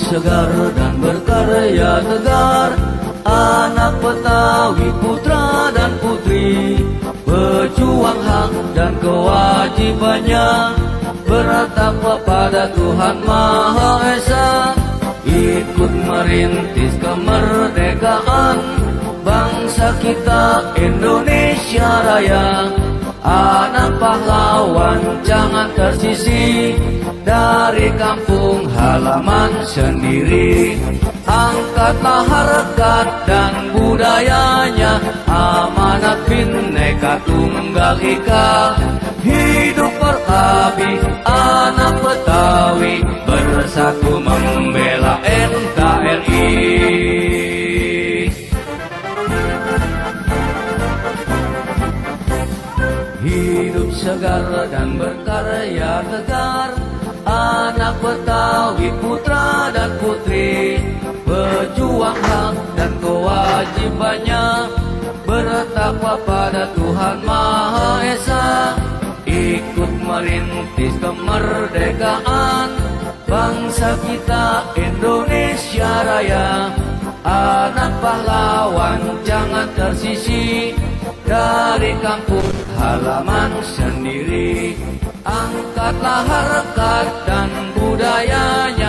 segar dan berkarya tegar, anak Betawi putra dan putri, pejuang hak dan kewajibannya, bertakwa pada Tuhan Maha Esa, ikut merintis kemerdekaan bangsa kita Indonesia Raya. Anak pahlawan jangan tersisih dari kampung halaman sendiri. Angkatlah harkat dan budayanya, amanat Bhinneka Tunggal Ika. Hidup berabdi anak Betawi, bersatu membela NKRI. Hidup segar dan berkarya tegar, anak Betawi putra dan putri, pejuang hak dan kewajibannya, bertakwa pada Tuhan Maha Esa, ikut merintis kemerdekaan bangsa kita Indonesia Raya. Anak pahlawan jangan tersisih dari kampung halaman sendiri. Angkatlah harkat dan budayanya,